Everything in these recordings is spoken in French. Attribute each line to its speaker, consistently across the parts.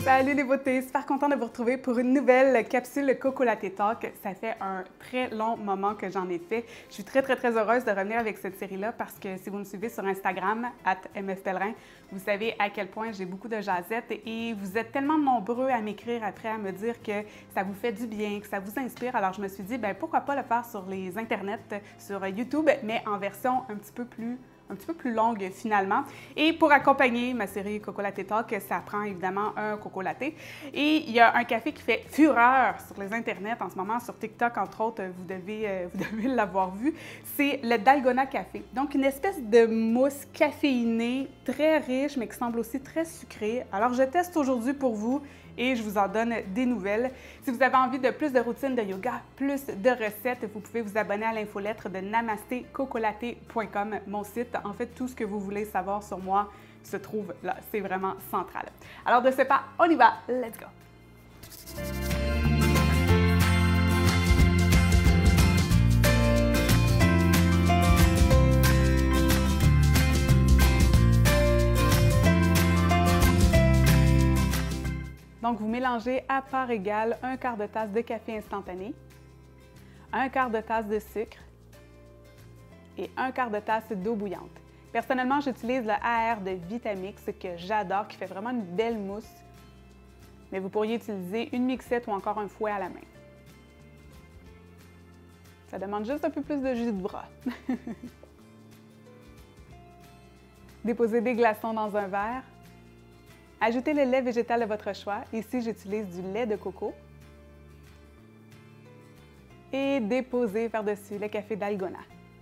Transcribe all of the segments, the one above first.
Speaker 1: Salut les beautés, super content de vous retrouver pour une nouvelle capsule Coco Latte Talk. Ça fait un très long moment que j'en ai fait. Je suis très heureuse de revenir avec cette série-là parce que si vous me suivez sur Instagram, @mfpellerin, vous savez à quel point j'ai beaucoup de jasettes et vous êtes tellement nombreux à m'écrire après, à me dire que ça vous fait du bien, que ça vous inspire. Alors je me suis dit, pourquoi pas le faire sur les internets, sur YouTube, mais en version un petit peu plus longue finalement. Et pour accompagner ma série Coco Latte Talk, ça prend évidemment un coco latte. Et il y a un café qui fait fureur sur les internets en ce moment, sur TikTok entre autres, vous devez l'avoir vu. C'est le Dalgona Café. Donc une espèce de mousse caféinée, très riche, mais qui semble aussi très sucrée. Alors je teste aujourd'hui pour vous et je vous en donne des nouvelles. Si vous avez envie de plus de routines de yoga, plus de recettes, vous pouvez vous abonner à l'infolettre de namastécocolatte.com, mon site. En fait, tout ce que vous voulez savoir sur moi se trouve là. C'est vraiment central. Alors de ce pas, on y va. Let's go! Donc, vous mélangez à part égale un quart de tasse de café instantané, un quart de tasse de sucre et un quart de tasse d'eau bouillante. Personnellement, j'utilise le AR de Vitamix que j'adore, qui fait vraiment une belle mousse. Mais vous pourriez utiliser une mixette ou encore un fouet à la main. Ça demande juste un peu plus de jus de bras. Déposez des glaçons dans un verre. Ajoutez le lait végétal de votre choix. Ici, j'utilise du lait de coco. Et déposez par-dessus le café Dalgona.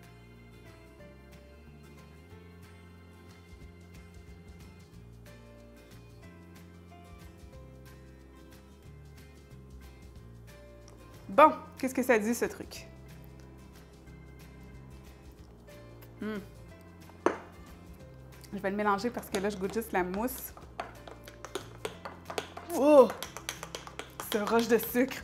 Speaker 1: Bon, qu'est-ce que ça dit, ce truc? Je vais le mélanger parce que là, je goûte juste la mousse. Oh! Ce rush de sucre!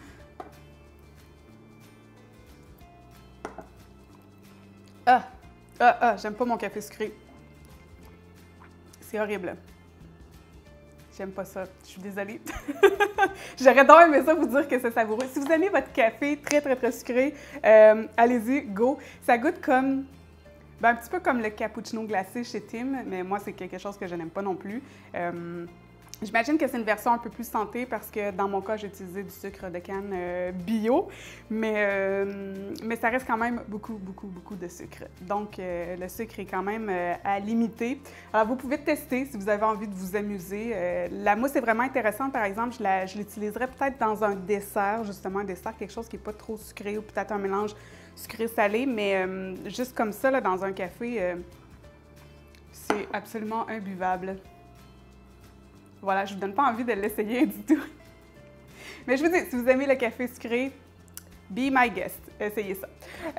Speaker 1: J'aime pas mon café sucré. C'est horrible. J'aime pas ça. Je suis désolée. J'aurais donc aimé ça vous dire que c'est savoureux. Si vous aimez votre café très sucré, allez-y, go! Ça goûte comme... un petit peu comme le cappuccino glacé chez Tim, mais moi, c'est quelque chose que je n'aime pas non plus. J'imagine que c'est une version un peu plus santé parce que dans mon cas, j'ai utilisé du sucre de canne bio, mais ça reste quand même beaucoup de sucre. Donc, le sucre est quand même à limiter. Alors, vous pouvez tester si vous avez envie de vous amuser. La mousse est vraiment intéressante, par exemple. Je l'utiliserais peut-être dans un dessert, justement, un dessert, quelque chose qui n'est pas trop sucré ou peut-être un mélange sucré-salé, mais juste comme ça, là, dans un café, c'est absolument imbuvable. Voilà, je ne vous donne pas envie de l'essayer du tout. Mais je vous dis, si vous aimez le café sucré, be my guest. Essayez ça.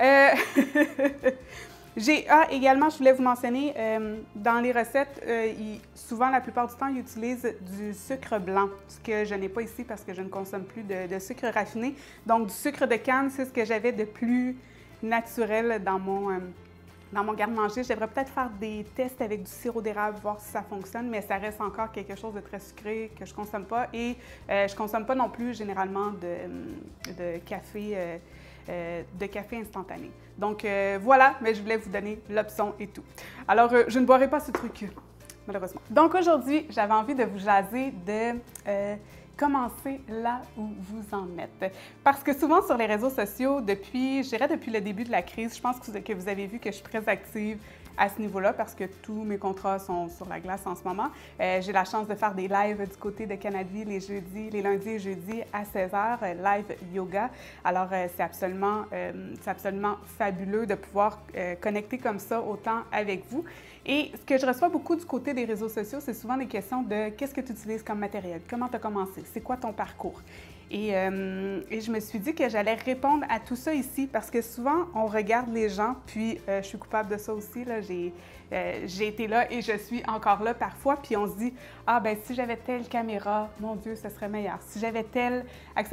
Speaker 1: Également, je voulais vous mentionner, dans les recettes, souvent, la plupart du temps, ils utilisent du sucre blanc, ce que je n'ai pas ici parce que je ne consomme plus de sucre raffiné. Donc, du sucre de canne, c'est ce que j'avais de plus naturel dans mon garde-manger. Je devrais peut-être faire des tests avec du sirop d'érable, voir si ça fonctionne, mais ça reste encore quelque chose de très sucré que je ne consomme pas. Et je ne consomme pas non plus généralement de café instantané. Donc voilà, mais je voulais vous donner l'option et tout. Alors, je ne boirai pas ce truc, malheureusement. Donc aujourd'hui, j'avais envie de vous jaser de... commencez là où vous en êtes. Parce que souvent sur les réseaux sociaux, depuis le début de la crise, je pense que vous avez vu que je suis très active à ce niveau-là parce que tous mes contrats sont sur la glace en ce moment. J'ai la chance de faire des lives du côté de Canadville les lundis et jeudis à 16h, live yoga. Alors, c'est absolument fabuleux de pouvoir connecter comme ça autant avec vous. Et ce que je reçois beaucoup du côté des réseaux sociaux, c'est souvent des questions de qu'est-ce que tu utilises comme matériel, comment tu as commencé, c'est quoi ton parcours? Et je me suis dit que j'allais répondre à tout ça ici parce que souvent, on regarde les gens, puis je suis coupable de ça aussi, là, j'ai été là et je suis encore là parfois, puis on se dit « Ah, ben si j'avais telle caméra, mon Dieu, ce serait meilleur. Si j'avais tel accessoire. »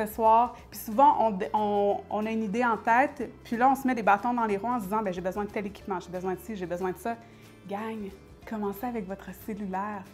Speaker 1: Puis souvent, on a une idée en tête, puis là, on se met des bâtons dans les roues en se disant « Bien, j'ai besoin de tel équipement, j'ai besoin de ci, j'ai besoin de ça. » Gang, commencez avec votre cellulaire.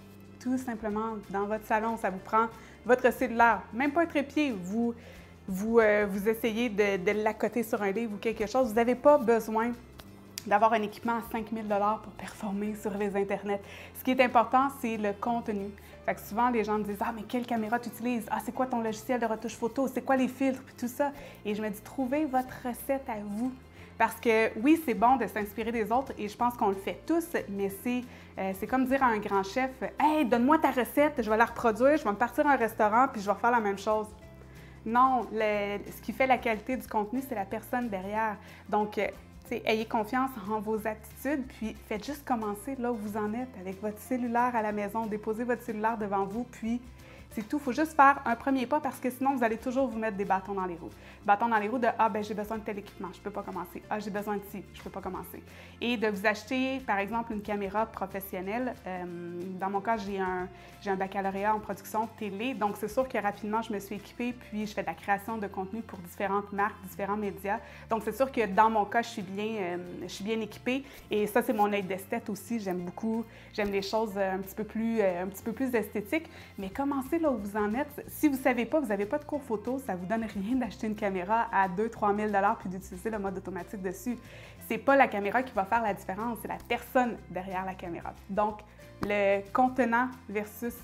Speaker 1: tout simplement dans votre salon. Ça vous prend votre cellulaire, même pas un trépied. Vous essayez de l'accoter sur un livre ou quelque chose. Vous n'avez pas besoin d'avoir un équipement à 5 000 $ pour performer sur les internets. Ce qui est important, c'est le contenu. Fait que souvent, les gens me disent « Ah, mais quelle caméra tu utilises? Ah, c'est quoi ton logiciel de retouche photo? C'est quoi les filtres? » Puis tout ça. Et je me dis « Trouvez votre recette à vous. » Parce que oui, c'est bon de s'inspirer des autres et je pense qu'on le fait tous, mais c'est comme dire à un grand chef « Hey, donne-moi ta recette, je vais la reproduire, je vais me partir à un restaurant puis je vais refaire la même chose. » Non, ce qui fait la qualité du contenu, c'est la personne derrière. Donc, ayez confiance en vos aptitudes, puis faites juste commencer là où vous en êtes, avec votre cellulaire à la maison. Déposez votre cellulaire devant vous, puis c'est tout. Il faut juste faire un premier pas parce que sinon, vous allez toujours vous mettre des bâtons dans les roues. Bâtons dans les roues de « Ah, ben j'ai besoin de tel équipement, je ne peux pas commencer. Ah, j'ai besoin de ci, je ne peux pas commencer. » Et de vous acheter, par exemple, une caméra professionnelle. Dans mon cas, j'ai un baccalauréat en production télé, donc c'est sûr que rapidement, je me suis équipée, puis je fais de la création de contenu pour différentes marques, différents médias. Donc c'est sûr que dans mon cas, je suis bien équipée. Et ça, c'est mon œil d'esthète aussi. J'aime les choses un petit peu plus esthétiques. Mais commencez là où vous en êtes. Si vous ne savez pas, vous n'avez pas de cours photo, ça ne vous donne rien d'acheter une caméra à 2 000 – 3 000 $ puis d'utiliser le mode automatique dessus. C'est pas la caméra qui va faire la différence, c'est la personne derrière la caméra. Donc, le contenu versus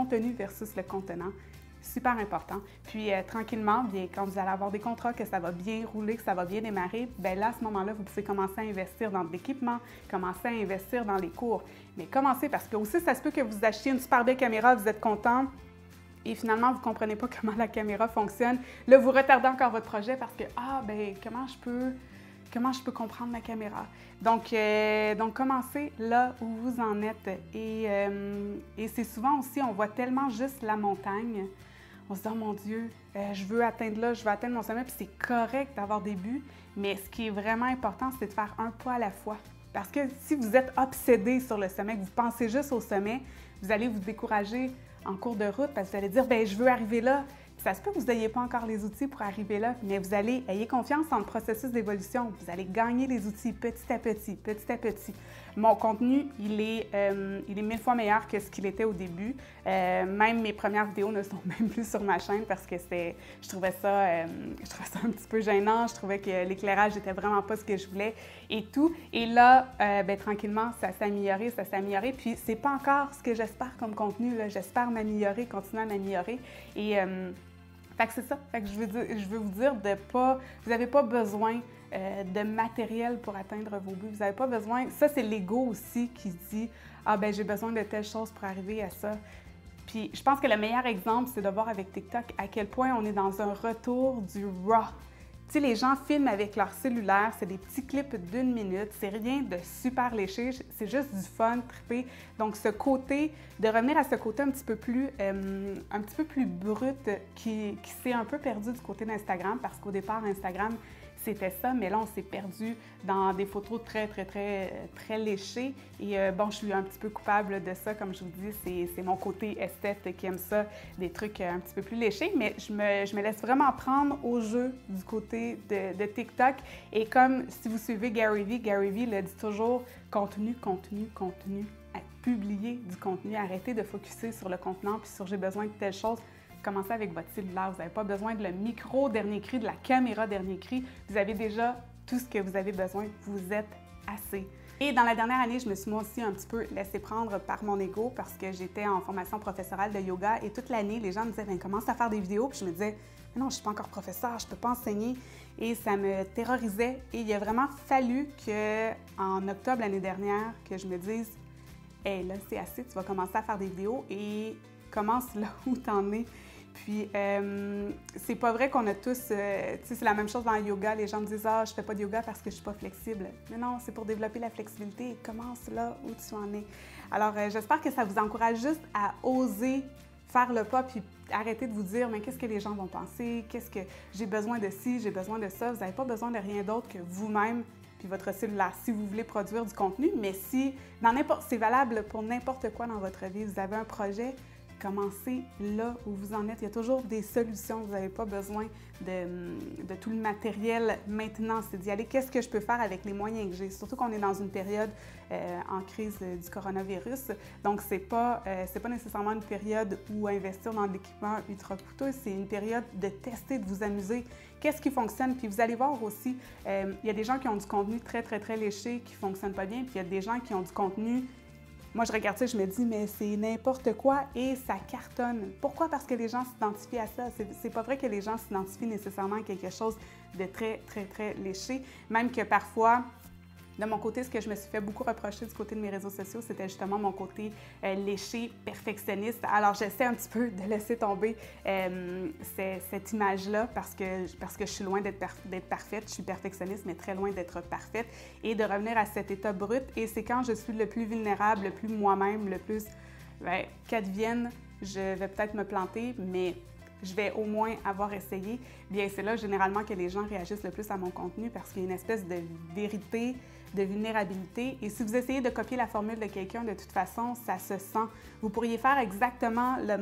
Speaker 1: le contenant, super important. Puis, tranquillement, bien, quand vous allez avoir des contrats, que ça va bien rouler, que ça va bien démarrer, bien là, à ce moment-là, vous pouvez commencer à investir dans de l'équipement, commencer à investir dans les cours. Mais commencez parce que aussi, ça se peut que vous achetiez une super belle caméra, vous êtes content, et finalement, vous ne comprenez pas comment la caméra fonctionne. Là, vous retardez encore votre projet parce que, ah, bien, comment je peux comprendre la caméra? Donc commencez là où vous en êtes. Et c'est souvent aussi, on voit tellement juste la montagne. On se dit, oh mon Dieu, je veux atteindre là, je veux atteindre mon sommet, puis c'est correct d'avoir des buts, mais ce qui est vraiment important, c'est de faire un pas à la fois. Parce que si vous êtes obsédé sur le sommet, que vous pensez juste au sommet, vous allez vous décourager en cours de route parce que vous allez dire, bien, je veux arriver là. Puis ça se peut que vous n'ayez pas encore les outils pour arriver là, mais ayez confiance dans le processus d'évolution. Vous allez gagner les outils petit à petit, petit à petit. Mon contenu, il est 1000 fois meilleur que ce qu'il était au début. Même mes premières vidéos ne sont même plus sur ma chaîne parce que je trouvais ça un petit peu gênant. Je trouvais que l'éclairage n'était vraiment pas ce que je voulais et tout. Et là, bien, tranquillement, ça s'est amélioré. Puis c'est pas encore ce que j'espère comme contenu. J'espère m'améliorer, continuer à m'améliorer. Et fait que c'est ça. Fait que je veux vous dire vous n'avez pas besoin de matériel pour atteindre vos buts. Vous n'avez pas besoin... Ça, c'est l'ego aussi qui dit « Ah, ben j'ai besoin de telle chose pour arriver à ça. » Puis je pense que le meilleur exemple, c'est de voir avec TikTok à quel point on est dans un retour du raw. Tu sais, les gens filment avec leur cellulaire, c'est des petits clips d'1 minute, c'est rien de super léché, c'est juste du fun, trippé. Donc, de revenir à ce côté un petit peu plus brut qui s'est un peu perdu du côté d'Instagram, parce qu'au départ, Instagram, c'était ça, mais là, on s'est perdu dans des photos très léchées. Et bon, je suis un petit peu coupable de ça, comme je vous dis, c'est mon côté esthète qui aime ça, des trucs un petit peu plus léchés, mais je me laisse vraiment prendre au jeu du côté de TikTok. Et comme si vous suivez Gary Vee le dit toujours, contenu, à publier du contenu, arrêtez de focusser sur le contenant puis sur j'ai besoin de telle chose. Commencez avec votre cellulaire. Vous n'avez pas besoin de le micro dernier cri, de la caméra dernier cri. Vous avez déjà tout ce que vous avez besoin. Vous êtes assez. Et dans la dernière année, je me suis moi aussi un petit peu laissée prendre par mon ego parce que j'étais en formation professorale de yoga et toute l'année, les gens me disaient « Bien, commence à faire des vidéos » puis je me disais « Non, je ne suis pas encore professeur, je ne peux pas enseigner » et ça me terrorisait. Et il a vraiment fallu qu'en octobre l'année dernière, que je me dise « Hey, là, c'est assez, tu vas commencer à faire des vidéos et commence là où tu en es. » Puis, c'est pas vrai qu'on a tous... tu sais, c'est la même chose dans le yoga. Les gens me disent « Ah, je fais pas de yoga parce que je suis pas flexible. » Mais non, c'est pour développer la flexibilité. Commence là où tu en es. Alors, j'espère que ça vous encourage juste à oser faire le pas puis arrêter de vous dire « Mais qu'est-ce que les gens vont penser? Qu'est-ce que j'ai besoin de ci, j'ai besoin de ça? » Vous n'avez pas besoin de rien d'autre que vous-même puis votre cellulaire, si vous voulez produire du contenu. Mais si, c'est valable pour n'importe quoi dans votre vie. Vous avez un projet, commencez là où vous en êtes. Il y a toujours des solutions. Vous n'avez pas besoin de tout le matériel maintenant. C'est d'y aller. Qu'est-ce que je peux faire avec les moyens que j'ai? Surtout qu'on est dans une période en crise du coronavirus. Donc, c'est pas nécessairement une période où investir dans de l'équipement ultra coûteux. C'est une période de tester, de vous amuser. Qu'est-ce qui fonctionne? Puis vous allez voir aussi, il y a des gens qui ont du contenu très, très, très léché qui ne fonctionne pas bien. Puis il y a des gens qui ont du contenu. Moi, je regarde ça, je me dis, mais c'est n'importe quoi et ça cartonne. Pourquoi? Parce que les gens s'identifient à ça. C'est pas vrai que les gens s'identifient nécessairement à quelque chose de très, très, très léché. Même que parfois, de mon côté, ce que je me suis fait beaucoup reprocher du côté de mes réseaux sociaux, c'était justement mon côté léché, perfectionniste. Alors, j'essaie un petit peu de laisser tomber cette image-là parce que je suis loin d'être parfaite. Je suis perfectionniste, mais très loin d'être parfaite. Et de revenir à cet état brut. Et c'est quand je suis le plus vulnérable, le plus moi-même, le plus qu'advienne, je vais peut-être me planter, mais je vais au moins avoir essayé. Bien, c'est là généralement que les gens réagissent le plus à mon contenu parce qu'il y a une espèce de vérité, de vulnérabilité. Et si vous essayez de copier la formule de quelqu'un, de toute façon, ça se sent. Vous pourriez faire exactement le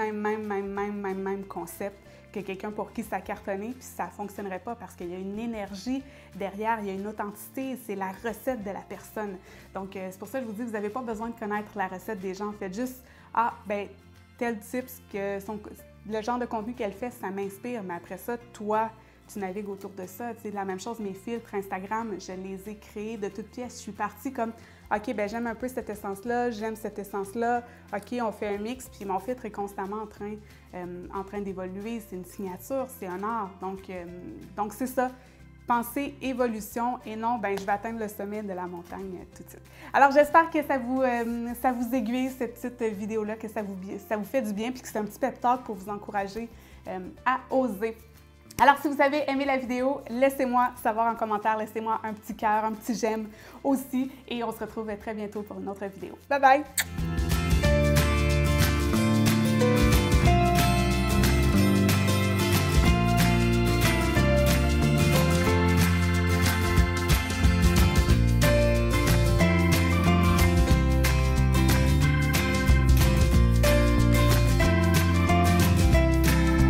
Speaker 1: même concept que quelqu'un pour qui ça cartonnait, puis ça ne fonctionnerait pas parce qu'il y a une énergie derrière, il y a une authenticité, c'est la recette de la personne. Donc, c'est pour ça que je vous dis, vous n'avez pas besoin de connaître la recette des gens. Faites juste, tel type, le genre de contenu qu'elle fait, ça m'inspire, mais après ça, toi, tu navigues autour de ça. Tu sais, la même chose, mes filtres Instagram, je les ai créés de toutes pièces. Je suis partie comme, OK, ben j'aime un peu cette essence-là, j'aime cette essence-là. OK, on fait un mix, puis mon filtre est constamment en train d'évoluer. C'est une signature, c'est un art. Donc c'est ça. Pensez évolution et non, ben je vais atteindre le sommet de la montagne tout de suite. Alors, j'espère que ça vous aiguille, cette petite vidéo-là, que ça vous fait du bien puis que c'est un petit pep talk pour vous encourager à oser. Alors, si vous avez aimé la vidéo, laissez-moi savoir en commentaire, laissez-moi un petit cœur, un petit j'aime aussi et on se retrouve très bientôt pour une autre vidéo. Bye bye!